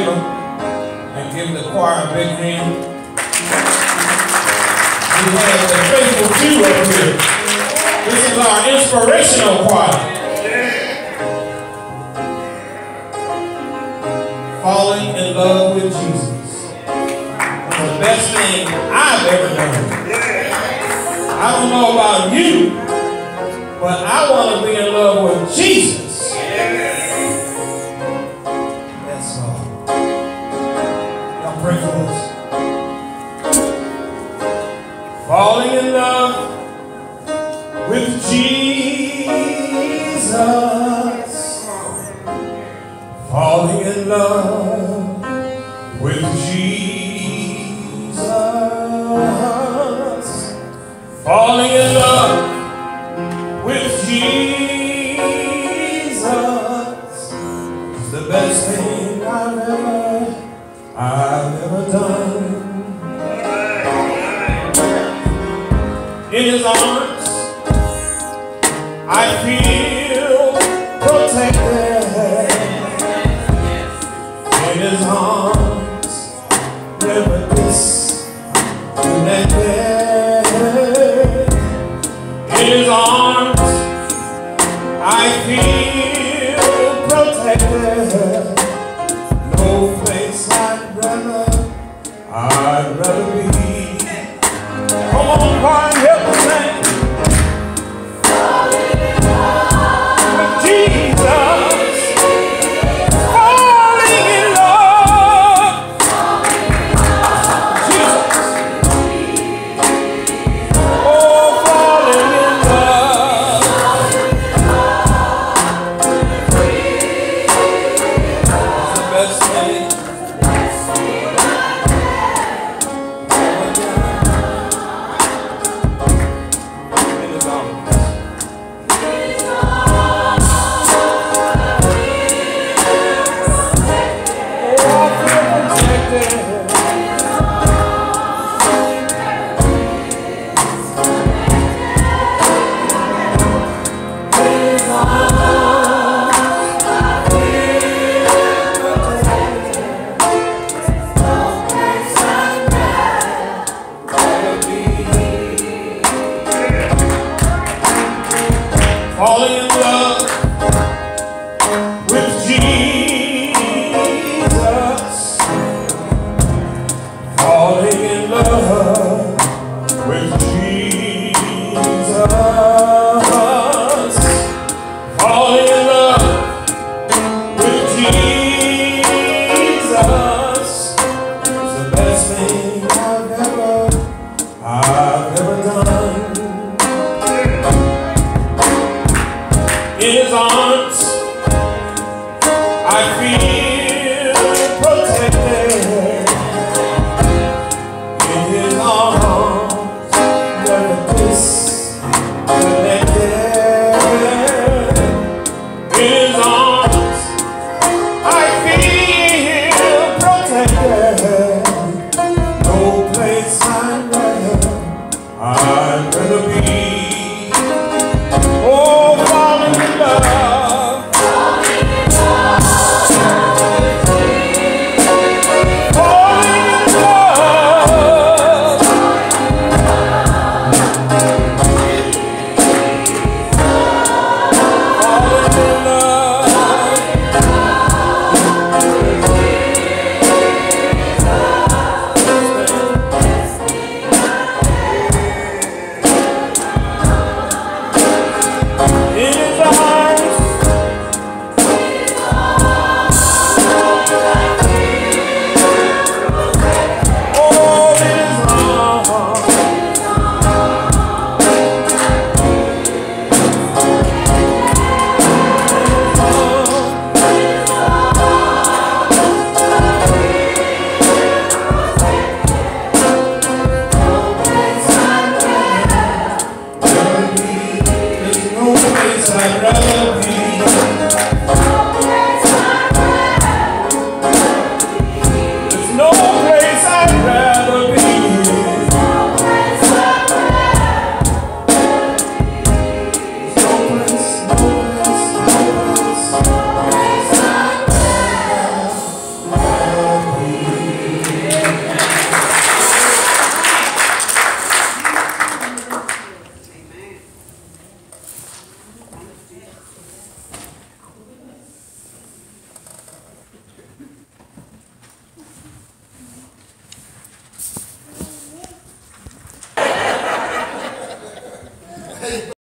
favor and give the choir a big hand? We have the faithful few up here. This is our inspirational choir. Falling in love with Jesus. The best thing I've ever done. I don't know about you, but I want to be in love with Jesus. That's all. Y'all pray for us. Falling in love with Jesus. Falling in love with Jesus. Falling in love with Jesus is the best thing I've ever done. In His arms, I feel protected. In His arms, never disconnected. In His arms, I feel protected. No place I'd rather be.